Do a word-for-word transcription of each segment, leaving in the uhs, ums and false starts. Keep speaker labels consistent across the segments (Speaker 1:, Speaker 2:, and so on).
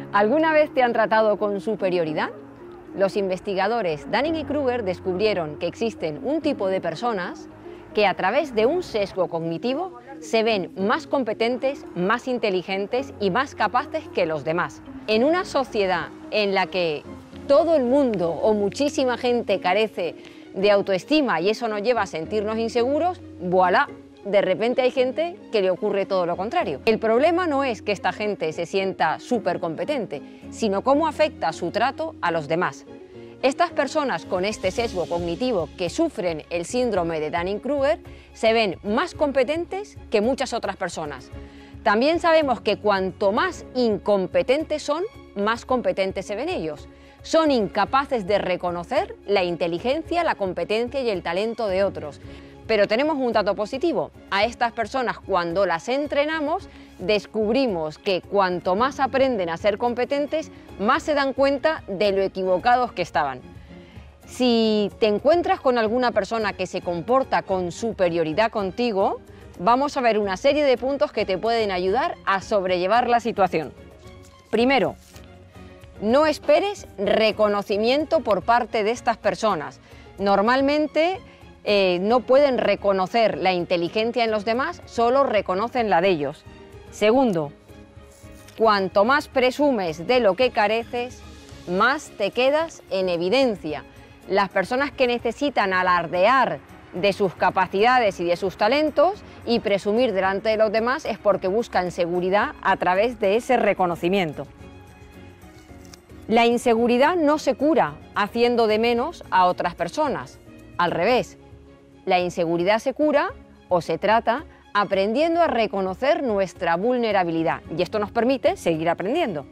Speaker 1: ¿Alguna vez te han tratado con superioridad? Los investigadores Dunning y Kruger descubrieron que existen un tipo de personas que a través de un sesgo cognitivo se ven más competentes, más inteligentes y más capaces que los demás. En una sociedad en la que todo el mundo o muchísima gente carece de autoestima y eso nos lleva a sentirnos inseguros, ¡voilá! De repente hay gente que le ocurre todo lo contrario. El problema no es que esta gente se sienta súper competente, sino cómo afecta su trato a los demás. Estas personas con este sesgo cognitivo que sufren el síndrome de Dunning-Kruger se ven más competentes que muchas otras personas. También sabemos que cuanto más incompetentes son, más competentes se ven ellos. Son incapaces de reconocer la inteligencia, la competencia y el talento de otros. Pero tenemos un dato positivo. A estas personas, cuando las entrenamos, descubrimos que cuanto más aprenden a ser competentes, más se dan cuenta de lo equivocados que estaban. Si te encuentras con alguna persona que se comporta con superioridad contigo, vamos a ver una serie de puntos que te pueden ayudar a sobrellevar la situación. Primero, no esperes reconocimiento por parte de estas personas. Normalmente eh, no pueden reconocer la inteligencia en los demás, solo reconocen la de ellos. Segundo, cuanto más presumes de lo que careces, más te quedas en evidencia. Las personas que necesitan alardear de sus capacidades y de sus talentos y presumir delante de los demás es porque buscan seguridad a través de ese reconocimiento. La inseguridad no se cura haciendo de menos a otras personas. Al revés, la inseguridad se cura o se trata aprendiendo a reconocer nuestra vulnerabilidad y esto nos permite seguir aprendiendo.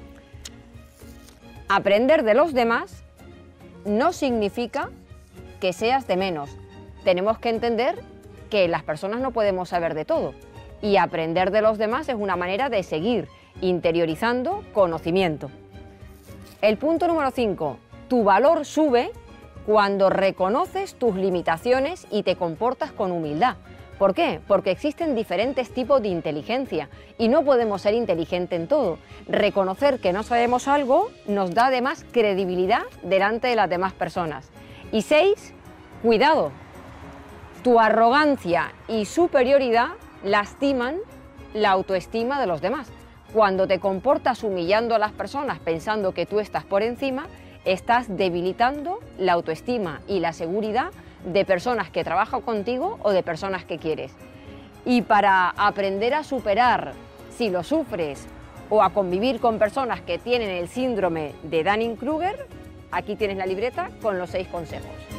Speaker 1: Aprender de los demás no significa que seas de menos. Tenemos que entender que las personas no podemos saber de todo y aprender de los demás es una manera de seguir interiorizando conocimiento. El punto número cinco, tu valor sube cuando reconoces tus limitaciones y te comportas con humildad. ¿Por qué? Porque existen diferentes tipos de inteligencia y no podemos ser inteligentes en todo. Reconocer que no sabemos algo nos da además credibilidad delante de las demás personas. Y seis, cuidado, tu arrogancia y superioridad lastiman la autoestima de los demás. Cuando te comportas humillando a las personas pensando que tú estás por encima, estás debilitando la autoestima y la seguridad de personas que trabajan contigo o de personas que quieres. Y para aprender a superar, si lo sufres, o a convivir con personas que tienen el síndrome de Dunning-Kruger, aquí tienes la libreta con los seis consejos.